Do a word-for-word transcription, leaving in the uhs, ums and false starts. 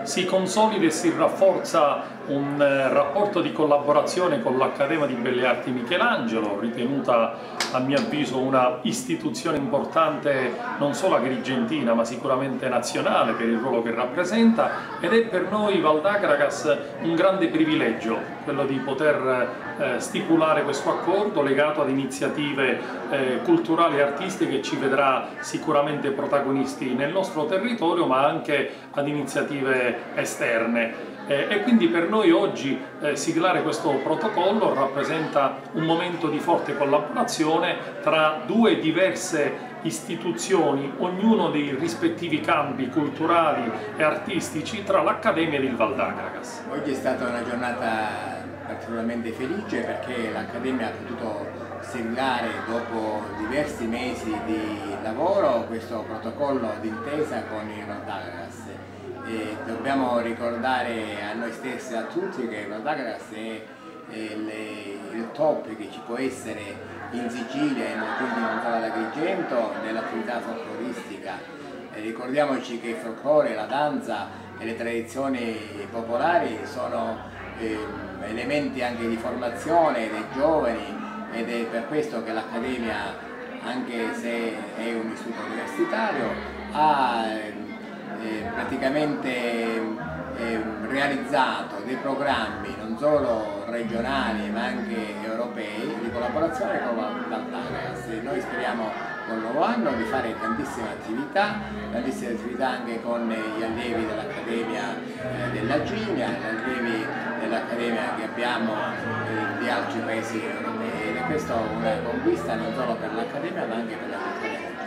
si consolida e si rafforza un eh, rapporto di collaborazione con l'Accademia di Belle Arti Michelangelo, ritenuta a mio avviso una istituzione importante non solo agrigentina ma sicuramente nazionale per il ruolo che rappresenta, ed è per noi Val d'Agragas un grande privilegio quello di poter eh, stipulare questo accordo legato ad iniziative eh, culturali e artistiche che ci vedrà sicuramente protagonisti nel nostro territorio ma anche ad iniziative esterne. Eh, e quindi per noi oggi eh, siglare questo protocollo rappresenta un momento di forte collaborazione tra due diverse istituzioni, ognuno dei rispettivi campi culturali e artistici tra l'Accademia ed il Val d'Agragas. Oggi è stata una giornata particolarmente felice perché l'Accademia ha potuto siglare dopo diversi mesi di lavoro questo protocollo d'intesa con il Val d'Agragas. E dobbiamo ricordare a noi stessi e a tutti che il Val d'Agragas è, è le, il top che ci può essere in Sicilia e quindi non solo ad Agrigento nell'attività folcloristica. E ricordiamoci che il folklore, la danza e le tradizioni popolari sono eh, elementi anche di formazione dei giovani, ed è per questo che l'Accademia, anche se è un istituto universitario, ha Eh, praticamente eh, realizzato dei programmi non solo regionali ma anche europei di collaborazione con Val d'Agragas. Noi speriamo col nuovo anno di fare tantissime attività, tantissime attività anche con gli allievi dell'Accademia eh, della Ginia, gli allievi dell'Accademia che abbiamo eh, di altri paesi europei, ed è questa una conquista non solo per l'Accademia ma anche per la cultura.